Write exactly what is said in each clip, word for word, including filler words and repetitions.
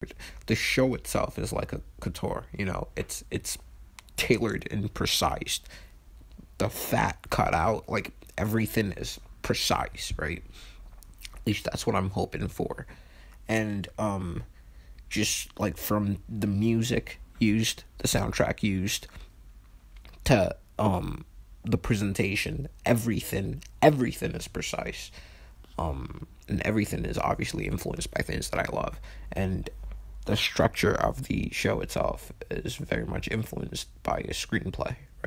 The show itself is like a couture, you know. It's it's tailored and precise. The fat cut out, like everything is precise, right? At least that's what I'm hoping for. And um just like from the music used, the soundtrack used, to um the presentation, everything everything is precise. Um and everything is obviously influenced by things that I love. And the structure of the show itself is very much influenced by a screenplay, right?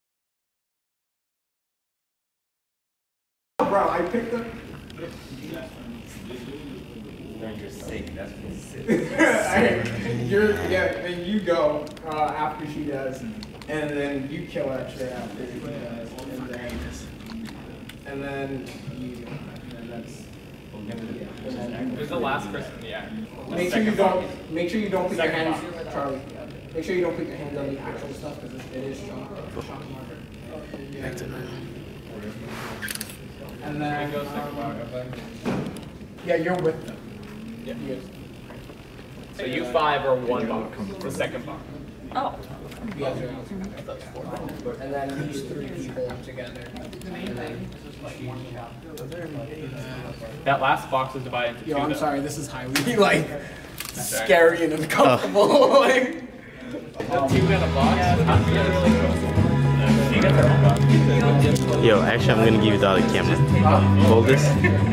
Bro, I picked up. You're sick. That's what's sick. You're yeah. Then you go uh, after she does, and then you kill her actually after she does, and then and then you, and then that's. Who's the last person in the act? Make sure you don't. Make sure you don't put your hands, Charlie. Make sure you don't put your hands on the actual stuff because it is chalk. Chalk marker. And then. Um, yeah, you're with them. Yeah. So you five are one box. The second box. Oh. You guys are out. And then these three people together. And then that last box is divided into Yo, two. I'm though. sorry, this is highly like scary and uncomfortable. like The two in a box. You got their own box. Yo, actually, I'm gonna give you the other camera. Hold this.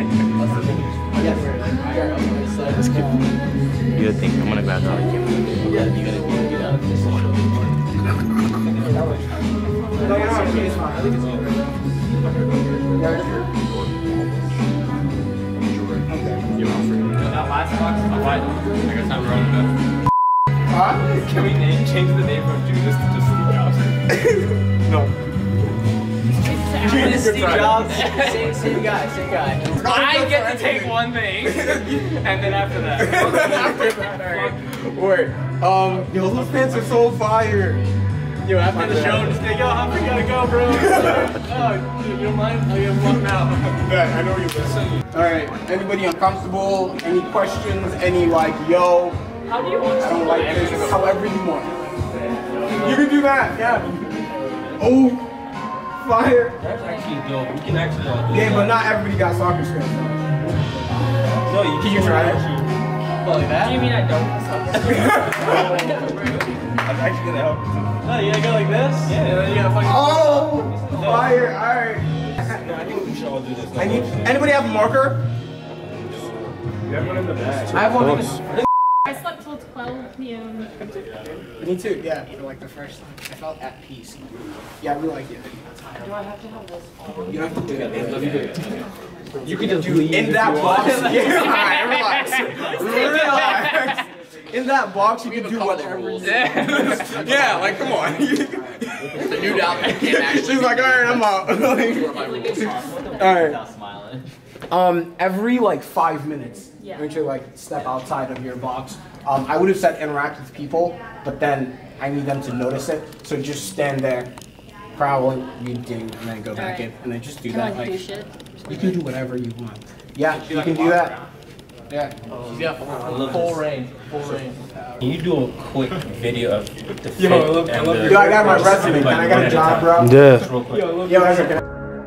Let's keep. Do your thing. I'm gonna grab the other camera. Yeah, you gotta do that. No, you're not. It's fine. I think it's good. That last box is divided. I guess I'm wrong enough. Huh? Can we name change the name from Judas to just Steve Jobs? No. Steve Jobs. Same, same guy, same guy. I get to take one thing, and then after that. After that, alright. Wait. Um, yo, those pants are so fire. Yo, after the show, just say, yo, Humphrey gotta go, bro. Oh, you don't mind? I'll get one now. Yeah, I know you listen. Alright, anybody uncomfortable? Any questions? Any like, yo, How do you want I don't like this, however you want. You can do that, yeah. Oh, fire. That's actually dope. We can actually all do Yeah, but not everybody got soccer skills. No, you Can you try it? Like that? Do you mean I don't? I'm actually gonna help you too. No, you gotta go like this? Yeah, and then you gotta fucking. Oh, fire, alright. No, I think we should all do this. I need, anybody have a marker? You have one in the bag. I have one in the I slept till twelve p m Me too, yeah, for like the first time. I felt at peace. Yeah, we like it. Do I have to have this? You don't have to do it. You can just Do in that box. Yeah, alright, relax. Relax. In that box, you can do whatever you want. Yeah, like, come on. The new doubt I can't actually. She's like, alright, I'm out. Alright. Smiling. Um, every like five minutes, Yeah. you need to like step outside of your box. Um, I would have said interact with people, but then I need them to notice it. So just stand there, prowl, read ding, and then go back Alright. in, and then just do Can that. I Like do shit? you can do whatever you want. Yeah, you can do that. Yeah. Yeah, full range. Full range. Can you do a quick video of the fit Yo, I love- I and love the... your- Yo, I got my resume, man. I got a job, bro. Yeah. Just real quick. Yo, that's okay.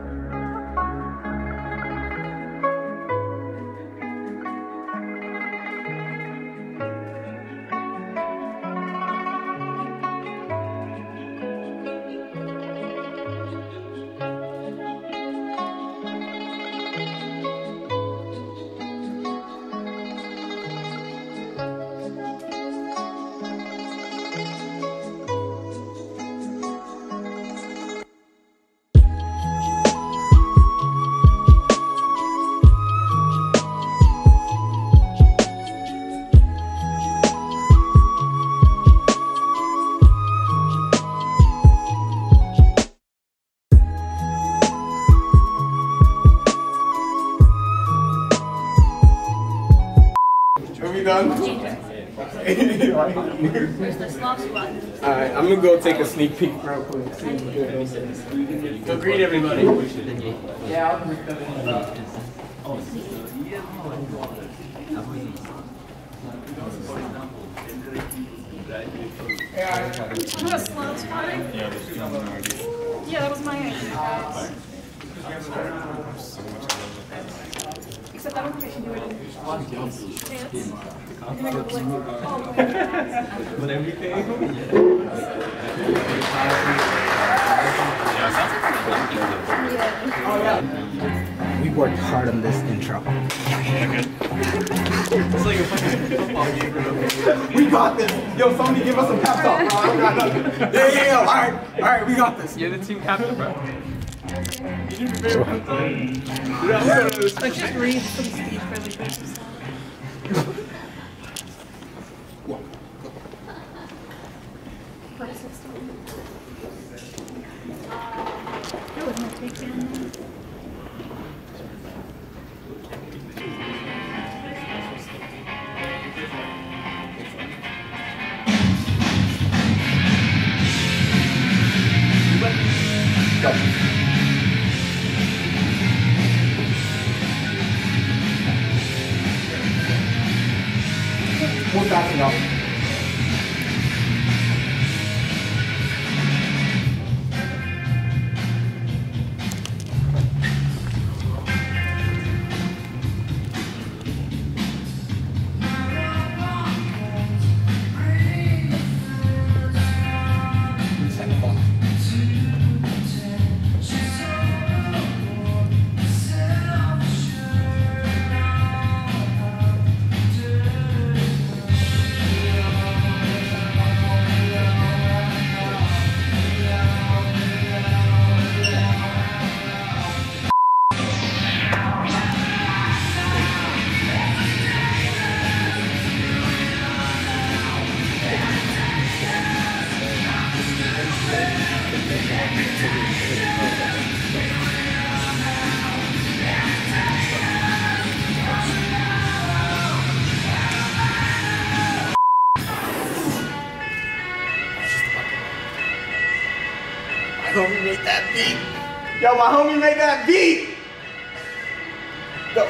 Are we done? Where's the slop spot? Alright, I'm gonna go take a sneak peek real quick. See what's good. Go greet everybody. Yeah, I'll What, slow spotting? Yeah, that was my idea. Except I don't think I can do it in dance. And I go like, oh, But M V K? We worked hard on this intro. It's like a fucking football game. We got this. Yo, somebody give us a pep talk, bro. I don't got nothing. Yeah, yeah, yeah. All right, all right. We got this. You're the team captain, bro. You didn't prepare for the Dude, I'm gonna like just read some speech really quick. We'll fast enough. homie made that beat. Yo, my homie made that beat. Go.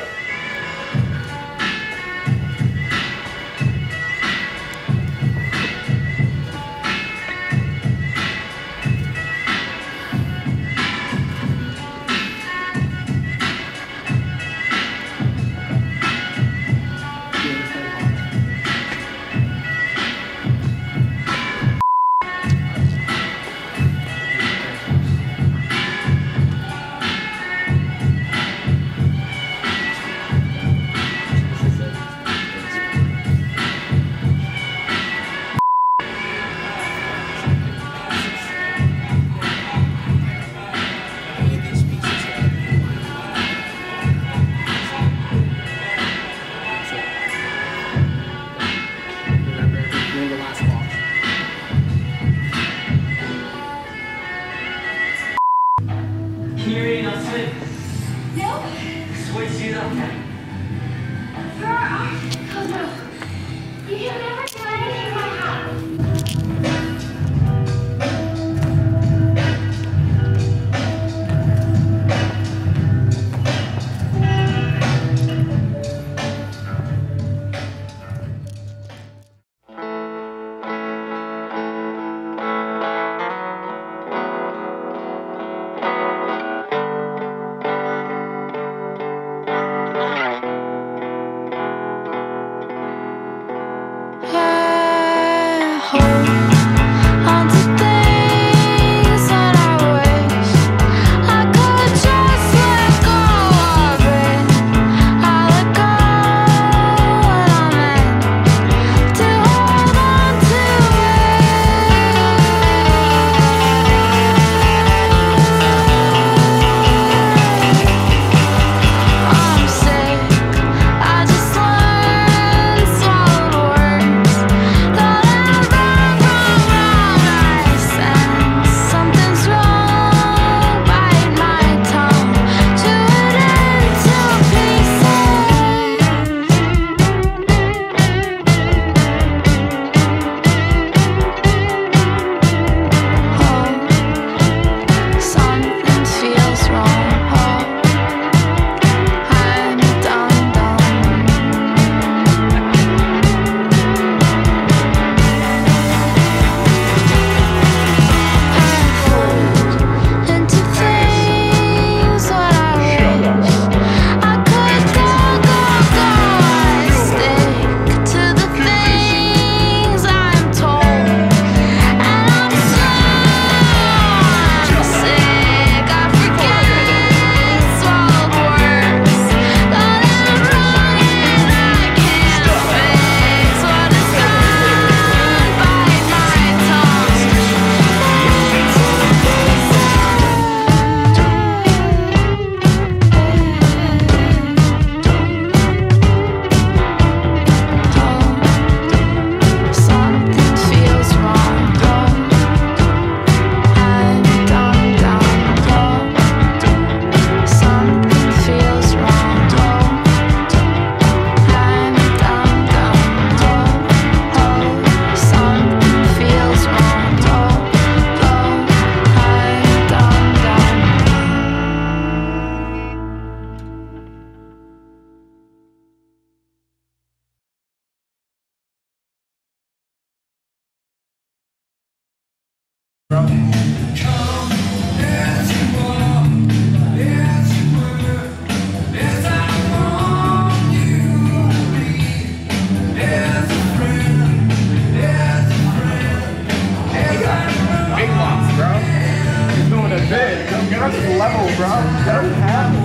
bro. Let him have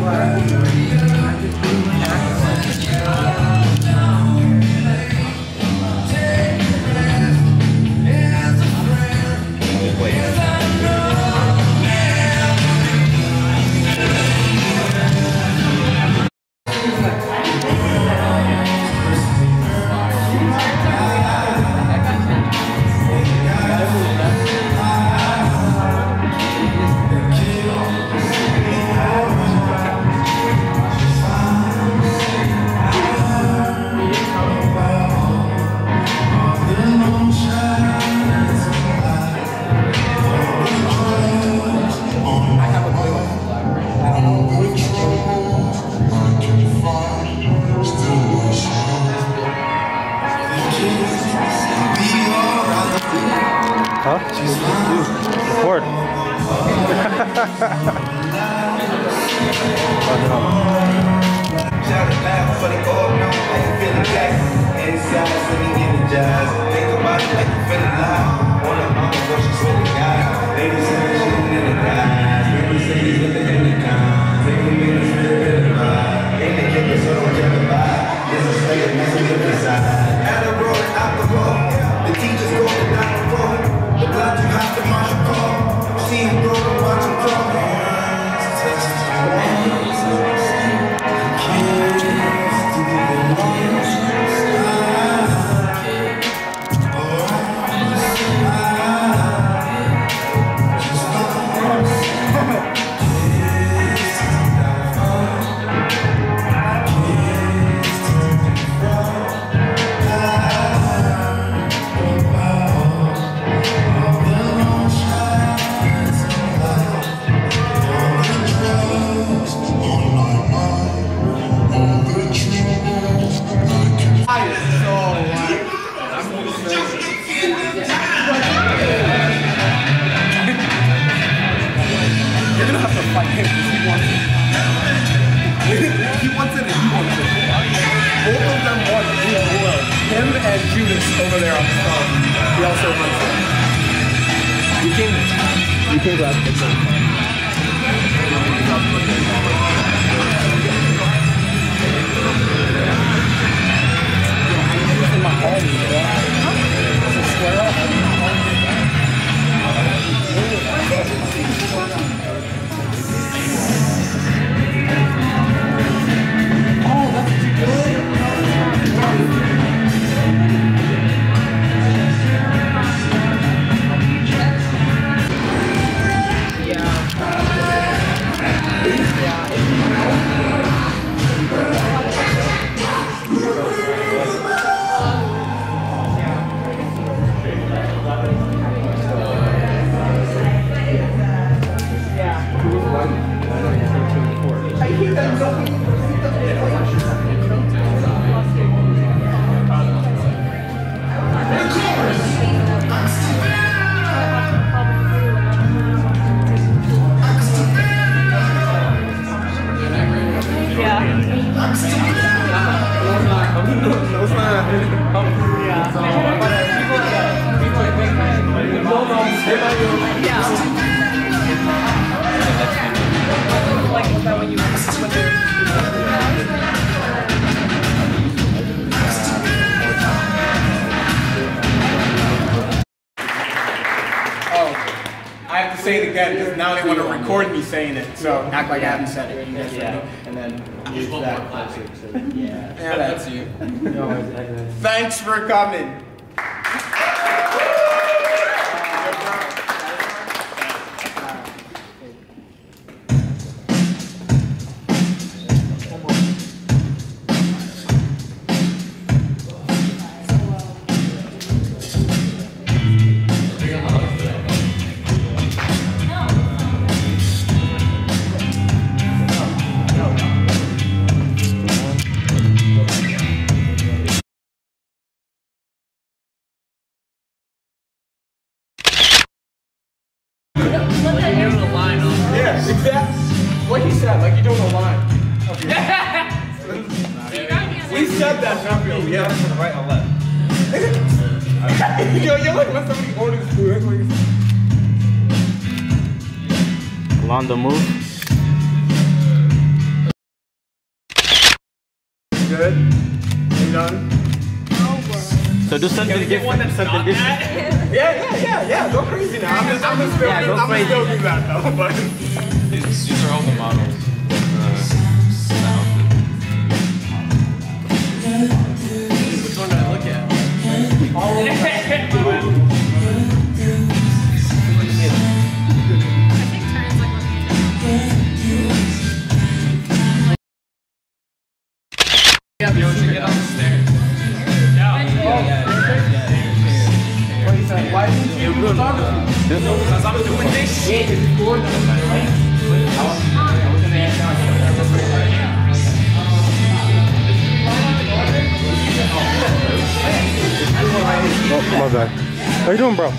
Huh? Record. Shout it loud for the gold, no, I ain't feeling jack. Inside, so we energized. Think about it like you feeling live. Wanna mama, but she's feeling God. Ladies in the shit in the guys. Baby cities with the intercom. Taking me to spirit in the vibe. Ain't the killer, so don't judge the vibe. This is straight, that's a different side. Out the road, out the road. The teachers go to down the road. The blood you have to march a call. See him grow and watch him grow. Him and Judas over there on the phone. He also runs it. You came, you came to ask for something. In my home, bro. Does it square up? Oh, that's good. Say it again because now they want to record me saying it, so act like I haven't said it. You guys yeah. And then use that closer. So, yeah. Yeah, that's you. Thanks for coming. Yeah, exactly. What he said, like you're doing a line. Okay. We said that, not real. Yeah, to the right or left. Yo, you're like when somebody orders food. Along the move. good? Are you done? So do something different. One that's something not different. that. Yeah, yeah, yeah, yeah. Go crazy now. I'm just, I'm just still, Yeah, go I'm crazy. still do that though. But These, these are all the models. Which one did I look at? all of them. I think Turn's like looking Yeah, but you should get on the stairs. What do you say? Why didn't you do photography? Because I'm doing this shit. Oh, my bad. How you doing, bro?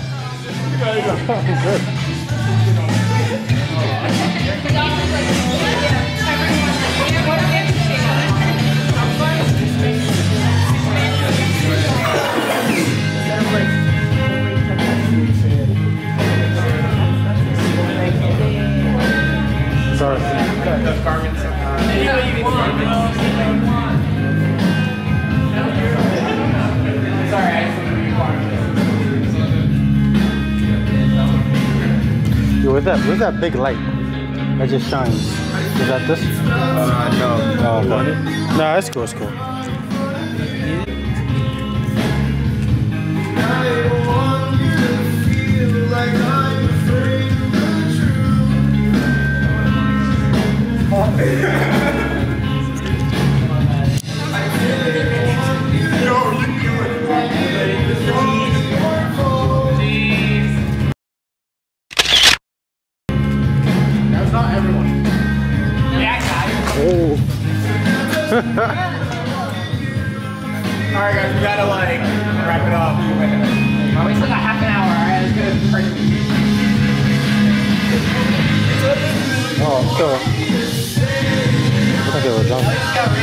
Sorry. Yo, where's that? Where's that big light that just shines? Is that this? Uh, no. Oh, okay. Nah, it's cool. It's cool. That's not everyone. Oh. Alright guys, we gotta like wrap it up. Oh, we still got half an hour, alright? Let's get it pretty. Oh, so. I think they were done.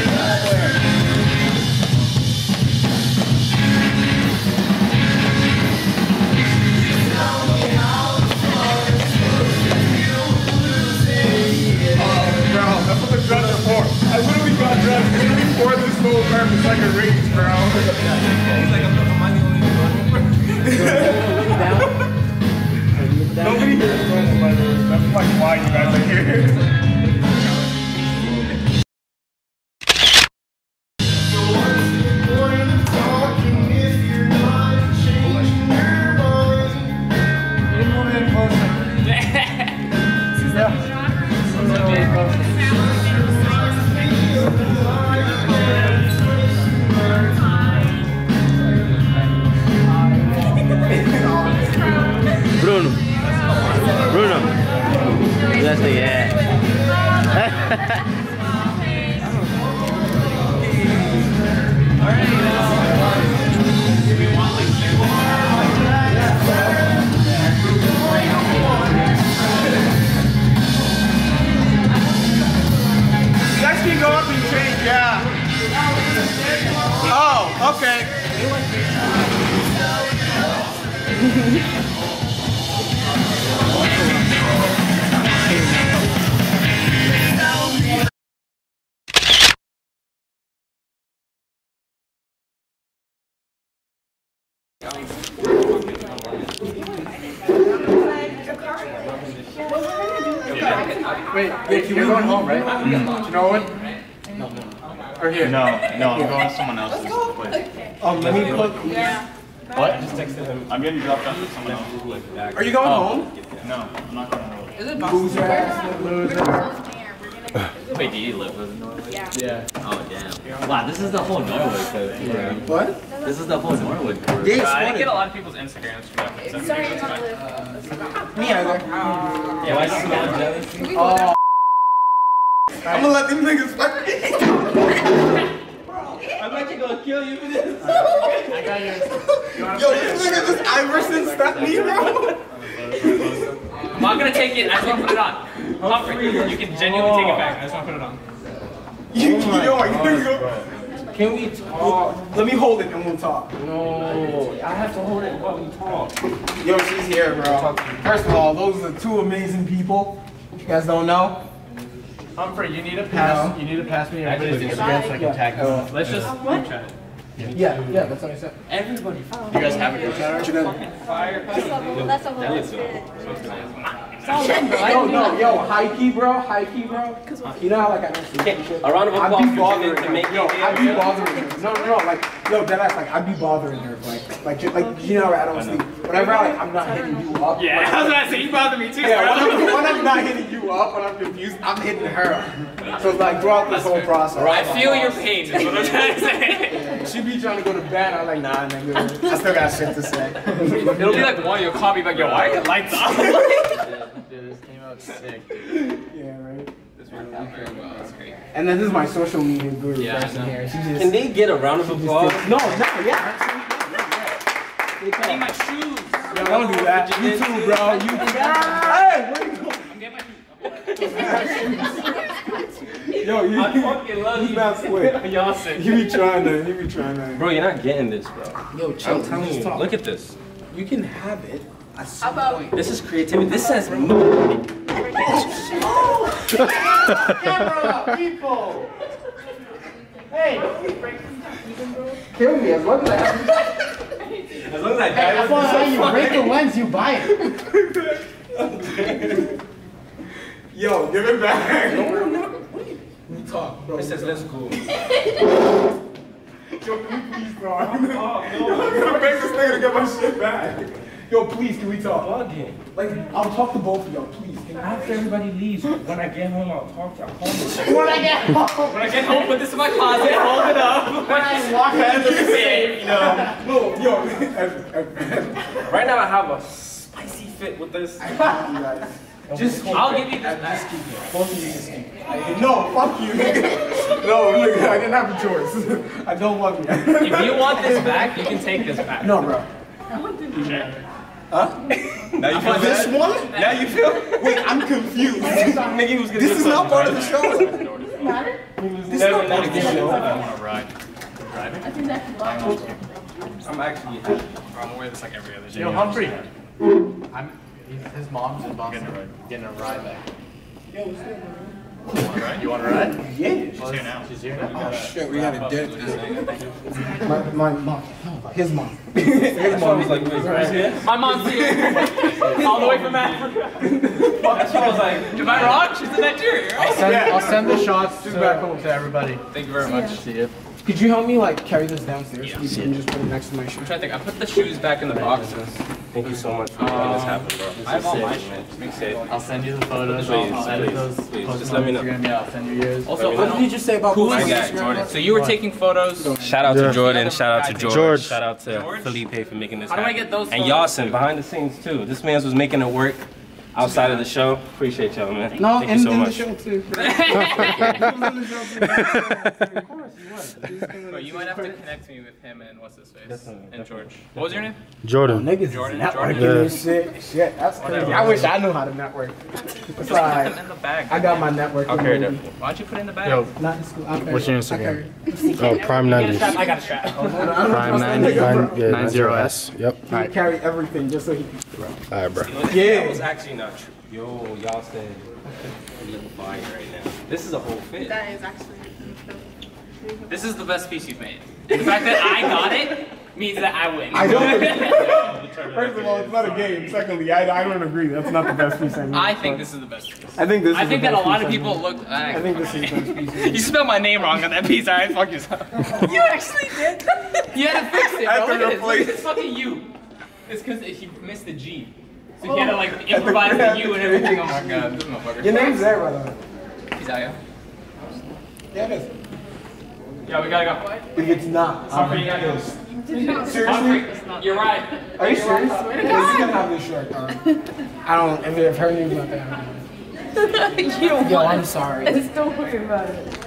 Bro, that's what the drugs are for. I literally got drugs literally for this whole term. It's like a race, bro. He's like, am I the only one? Nobody here is going by the way. That's like why you guys are here. Bruno. Bruno. That's the yeah. You guys can go up and change, yeah. Oh, okay. Wait, wait, you're going home, right? Mm. You know what? No, no. Or here? No, no, I'm going to someone else's place. Um, let me put. What? I just texted him. I'm getting dropped off at someone else's place. Are you going home? No, I'm not going home. Is it loser ass, loser? Wait, do you live in Norway? Yeah. Yeah. Oh, damn. Wow, this is the whole Norway code. Yeah. What? This is the whole Norway code. Yes, I what didn't is- get a lot of people's Instagrams from that. Sorry, it's not live. Me either. Yeah, why is smelling jelly? Oh. I'm gonna let them niggas fuck me. I'm actually going to kill you for this. I got yours. Yo, this nigga just Iverson stuck me, bro. I'm not gonna take it. I just want to put it on. Humphrey, you can genuinely take it back. I just want to put it on. You, yo, I can go. Can we talk? Let me hold it and we'll talk. No, I have to hold it while we talk. Yo, she's here, bro. First of all, those are two amazing people. You guys don't know. Humphrey, you need to pass. You need to pass me everybody's Instagram so I can tag them. Let's just group chat. Yeah, yeah, that's what I said. Everybody. You guys have a group chat already? That's a little bit. No, no, yo, high key, bro, high key, bro. You know how like I don't see shit. A round of I'd applause be for bothering Jimmy to her. make Yo, it. I'd be bothering her. No, no, no, like, yo, deadass, like, I'd be bothering her, like, like, just, like, you know, I don't sleep. Whenever I, like, I'm not hitting you up. Yeah, like, I was gonna say you bother me too. Yeah, bro. when I'm, when I'm not hitting you up, when I'm confused, I'm hitting her up. So it's like throughout this whole process. I feel your pain. Is what I'm trying to say. She be trying to go to bed. I'm like, nah, nigga. I still got shit to say. It'll be like one. You'll call me like, yo, why are your lights off? Dude, this came out sick. Yeah, right. This worked out very well. That's great. And then this is my social media guru Yeah, person I know. here. She just Can they get a round of applause? no, no, yeah. I need my shoes. Yo, don't do that. You too, bro. You too. Hey, where you going? I'm getting my shoes. Yo, you. I fucking love You you. not slick. Y'all sick. You be trying to. You be trying to. Bro, you're not getting this, bro. Yo, chill. I'm telling you. Look at this. You can have it. How about This is creativity. This says no. Camera people. Hey. Kill me as long as I have. As long as I die, As long as you break the lens, you buy it. Yo, give it back. No, no, no. We talk, bro. It says let's go. Yo, can we please talk? I'm gonna make this nigga to get my shit back. Yo, please, can we talk? Like, I'll talk to both of y'all, please. Can I? After everybody leaves, when I get home, I'll talk to I'll call you. When I get home. When I get home, put this in my closet, hold it up. When I walk out of the Safe, you know. No, yo. I- Right now, I have a spicy fit with this. I- I hate you guys. Just keep I'll it. give you this back. Just keep it. Both of you just keep it. I- No, fuck you. No, look, I didn't have a choice. I don't want you. If you want this back, you can take this back. No, bro. Huh? Now you feel This bad? one? Now you feel? Wait, I'm confused. Nigga, he was gonna This get is not something part of right the now. show. This is not part of the show. I want to ride. I think that's wrong. I'm actually happy. I'm gonna wear this like every other day. Yo, Humphrey. I'm. he's- His mom's in Boston. Getting a ride back. Yo, what's good, bro? You want to ride? You want to ride? Yeah. She's here now. She's here now. Oh shit, we gotta dip this. My, my mom. His mom. His mom was like, wait, My mom's here. All the way from Africa. That's what I was like. Am I wrong? She's in Nigeria, I'll right? send, I'll send the shots to, back home to everybody. Thank you very much. See you. Could you help me like carry this downstairs? Yeah. You can just put it next to my shoe. I'm trying to think. I put the shoes back in the boxes. Thank you so much for making this happen, bro. I have all my shit. Be safe. I'll send you the photos. Please, I'll edit please, those. please. Post Just them let me on know. Instagram. Yeah, I'll send you yours. Also, What did you just say about Who posting is on that, Instagram? Jordan? So you were taking photos. Shout out Yeah. to Jordan. Shout out to George. George. Shout out to George? Felipe for making this How do I happen. get those And photos? Yasin behind the scenes too. This man was making it work outside of the show. Appreciate y'all, man. No, Thank in, you so in the much. show too. But you might have to connect me with him and what's his face Definitely, and George. What was your name? Jordan. Niggas Jordan, is networking Jordan. and shit. Shit, that's crazy. I wish I knew how to network. It's Put alright. them in the bag. I got my network. I'll carry that. Why don't you put it in the bag? Yo, Not in school. I'll carry What's your it. I'll carry Instagram? it. Oh, Prime I got a nineties. strap. I got a strap. Prime Nine- ninety. Nine, yeah, Nine zero S. Yep. He carry everything just so he. Alright, bro. Yeah. That was actually not true. Yo, y'all said you look fire right now. This is a whole fit. That is actually. This is the best piece you've made. The fact that I got it means that I win. I don't. First of all, it's not a game. Secondly, I, I don't agree. That's not the best piece I made. I think this is the best piece. I think this. I is think the that a best lot of piece I people made. looked. I think this is the best piece. I You made. spelled my name wrong on that piece, alright? Fuck yourself. You actually did. You had to fix it, I bro. had to Look at this. Look replace- at this fucking U. It's because he missed the G. So he had to like improvise the U and everything. Oh my god, this motherfucker. Your name's there, by the way. He's out, yeah. Yeah, it is. Yeah, we gotta go. If it's not, I'm Humphrey, you gotta go. seriously. Humphrey, you're right. Are you serious? Because you can have this shirt on. I don't. If, if her name's not there. You don't Yo, want I'm it. sorry. Just don't worry about it.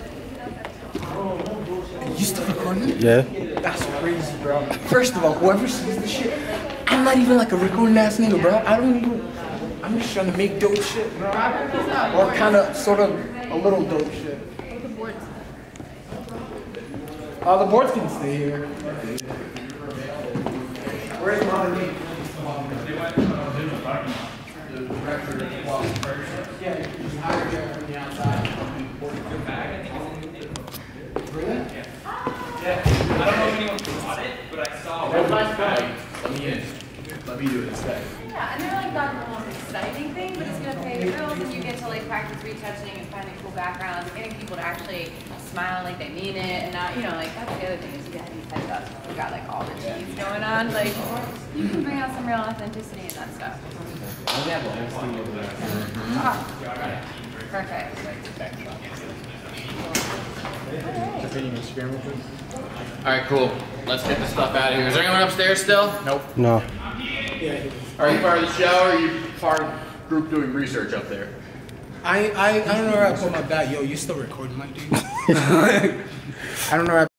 You still recording? Yeah. That's crazy, bro. First of all, whoever sees this shit, I'm not even like a recording ass nigga, bro. I don't even. I'm just trying to make dope shit, bro. Or kind of, sort of, a little dope shit. Uh, the boards can stay here. Where's mom and me? Yeah, just hire her from the outside. nice guy. Let me in. Let me do it instead. Yeah, and they're like not the most exciting thing, but it's gonna pay the bills, and you get to like practice retouching and finding cool backgrounds, and getting people to actually smile like they mean it, and not, you know, like that's the other thing is you got these headsets, we got like all the cheese going on, like you can bring out some real authenticity in that stuff. Ah, perfect. All right, cool. Let's get this stuff out of here. Is there anyone upstairs still? Nope. No. Are you part of the show, or are you part of the group doing research up there? I, I, I don't know where I put my bag. Yo, you still recording, my dude? I don't know where I